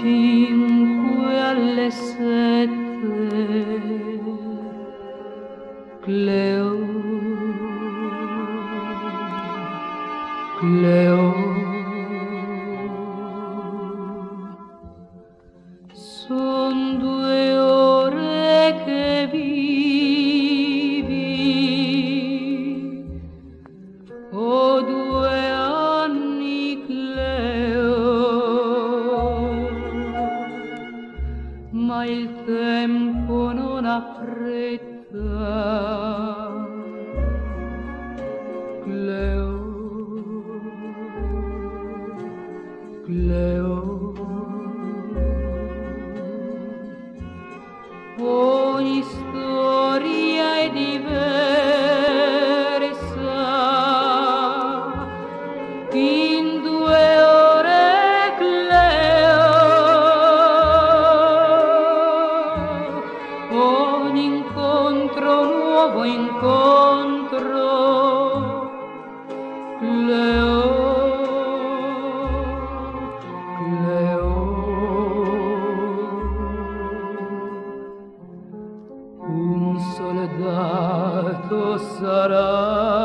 5 alle 7, Cleo, Cleo, son 2 ore che vivi, o 2 anni, Cleo, ma il tempo non ha fretta, Cleo, Cleo. Ogni storia è diversa, in 2 ore, Cleo, ogni incontro nuovo incontro, Cleo, Cleo. Un soldato sarà,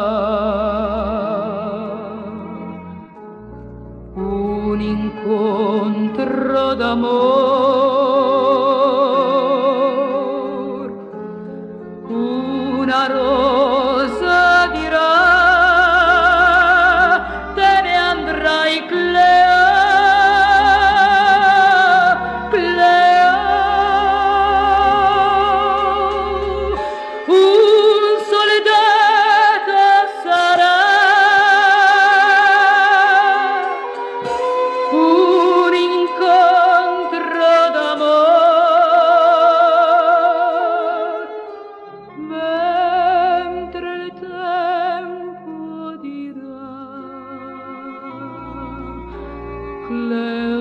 un incontro d'amor, una rosa dirà, te ne andrai, Cleo, Cleo. Un soldato sarà, un incontro d'amor, mentre il tempo dirà, Cleo.